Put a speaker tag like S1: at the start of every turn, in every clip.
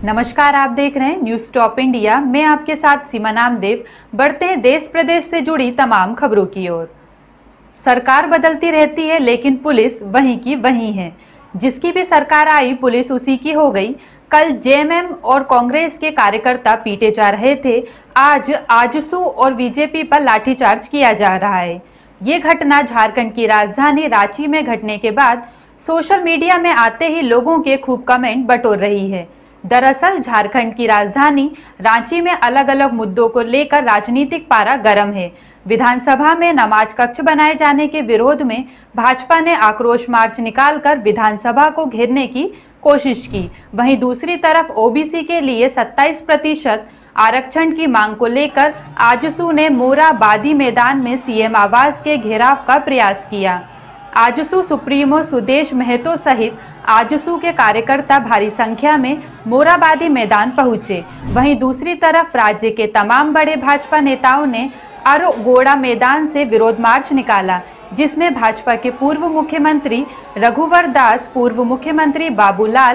S1: नमस्कार, आप देख रहे हैं न्यूज टॉप इंडिया। मैं आपके साथ सीमा नामदेव। बढ़ते हैं देश प्रदेश से जुड़ी तमाम खबरों की ओर। सरकार बदलती रहती है लेकिन पुलिस वहीं की वहीं है। जिसकी भी सरकार आई पुलिस उसी की हो गई। कल जेएमएम और कांग्रेस के कार्यकर्ता पीटे जा रहे थे। आज आजसू और बीजेपी पर लाठीचार्ज किया जा रहा है। ये घटना झारखंड की राजधानी रांची में घटने के बाद सोशल मीडिया में आते ही लोगों के खूब कमेंट बटोर रही है। दरअसल झारखंड की राजधानी रांची में अलग अलग मुद्दों को लेकर राजनीतिक पारा गर्म है। विधानसभा में नमाज कक्ष बनाए जाने के विरोध में भाजपा ने आक्रोश मार्च निकालकर विधानसभा को घेरने की कोशिश की। वहीं दूसरी तरफ ओबीसी के लिए 27% आरक्षण की मांग को लेकर आजसू ने मोराबादी मैदान में सीएम आवास के घेराव का प्रयास किया। आजसू सुप्रीमो सुदेश महतो सहित आजसू के कार्यकर्ता भारी संख्या में मोराबादी मैदान पहुंचे। वहीं दूसरी तरफ राज्य के तमाम बड़े भाजपा नेताओं ने अरगोड़ा मैदान से विरोध मार्च निकाला, जिसमें भाजपा के पूर्व मुख्यमंत्री रघुवर दास, पूर्व मुख्यमंत्री बाबूलाल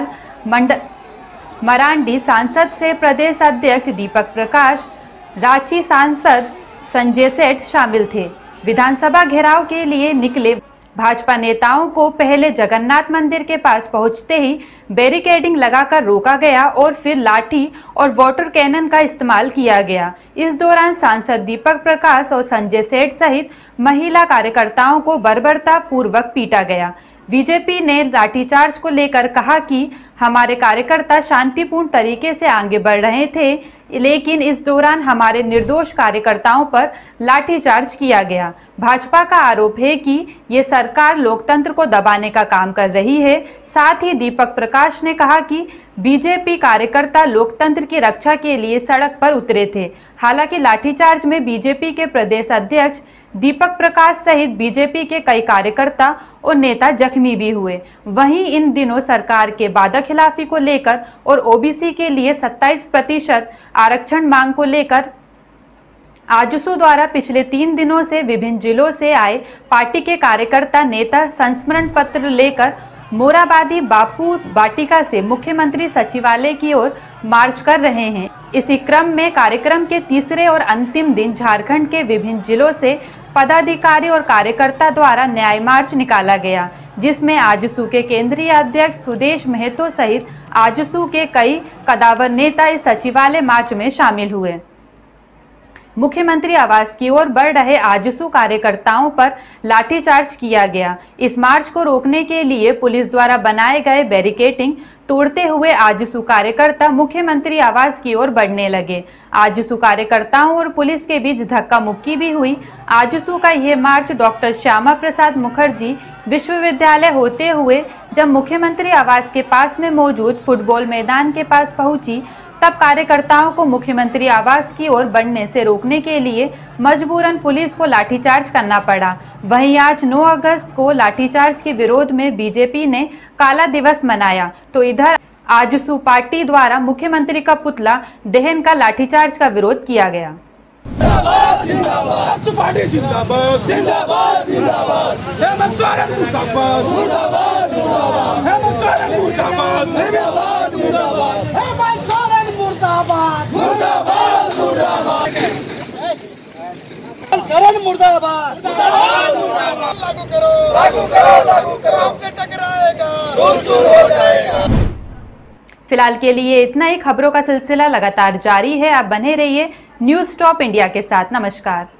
S1: मरांडी, सांसद से प्रदेश अध्यक्ष दीपक प्रकाश, रांची सांसद संजय सेठ शामिल थे। विधानसभा घेराव के लिए निकले भाजपा नेताओं को पहले जगन्नाथ मंदिर के पास पहुंचते ही बैरिकेडिंग लगाकर रोका गया और फिर लाठी और वाटर कैनन का इस्तेमाल किया गया। इस दौरान सांसद दीपक प्रकाश और संजय सेठ सहित महिला कार्यकर्ताओं को बर्बरता पूर्वक पीटा गया। बीजेपी ने लाठीचार्ज को लेकर कहा कि हमारे कार्यकर्ता शांतिपूर्ण तरीके से आगे बढ़ रहे थे, लेकिन इस दौरान हमारे निर्दोष कार्यकर्ताओं पर लाठीचार्ज किया गया। भाजपा का आरोप है कि ये सरकार लोकतंत्र को दबाने का काम कर रही है। साथ ही दीपक प्रकाश ने कहा कि बीजेपी कार्यकर्ता लोकतंत्र की रक्षा के लिए सड़क पर उतरे थे। हालांकि लाठीचार्ज में बीजेपी के प्रदेश अध्यक्ष दीपक प्रकाश सहित बीजेपी के कई कार्यकर्ता और नेता जख्मी भी हुए। वहीं इन दिनों सरकार के वादाखिलाफी को लेकर और ओबीसी के लिए 27% आरक्षण मांग को लेकर आजसू द्वारा पिछले 3 दिनों से विभिन्न जिलों से आए पार्टी के कार्यकर्ता नेता संस्मरण पत्र लेकर मोराबादी बापू वाटिका से मुख्यमंत्री सचिवालय की ओर मार्च कर रहे हैं। इसी क्रम में कार्यक्रम के तीसरे और अंतिम दिन झारखंड के विभिन्न जिलों से पदाधिकारी और कार्यकर्ता द्वारा न्याय मार्च निकाला गया, जिसमें आजसू के केंद्रीय अध्यक्ष सुदेश महतो सहित आजसू के कई कदावर नेता इस सचिवालय मार्च में शामिल हुए। मुख्यमंत्री आवास की ओर बढ़ रहे आजसू कार्यकर्ताओं पर लाठीचार्ज किया गया। इस मार्च को रोकने के लिए पुलिस द्वारा बनाए गए बैरिकेडिंग तोड़ते हुए आजसू कार्यकर्ता मुख्यमंत्री आवास की ओर बढ़ने लगे। आजसू कार्यकर्ताओं और पुलिस के बीच धक्का मुक्की भी हुई। आजसू का यह मार्च डॉक्टर श्यामा प्रसाद मुखर्जी विश्वविद्यालय होते हुए जब मुख्यमंत्री आवास के पास में मौजूद फुटबॉल मैदान के पास पहुंची, तब कार्यकर्ताओं को मुख्यमंत्री आवास की ओर बढ़ने से रोकने के लिए मजबूरन पुलिस को लाठीचार्ज करना पड़ा। वहीं आज 9 अगस्त को लाठीचार्ज के विरोध में बीजेपी ने काला दिवस मनाया, तो इधर आजसू पार्टी द्वारा मुख्यमंत्री का पुतला दहन का लाठीचार्ज का विरोध किया गया।
S2: शरण मुर्दाबाद, लागू करो, लागू करो, लागू करो, हमसे टकराएगा, चूर चूर हो जाएगा।
S1: फिलहाल के लिए इतना ही। खबरों का सिलसिला लगातार जारी है। आप बने रहिए न्यूज टॉप इंडिया के साथ। नमस्कार।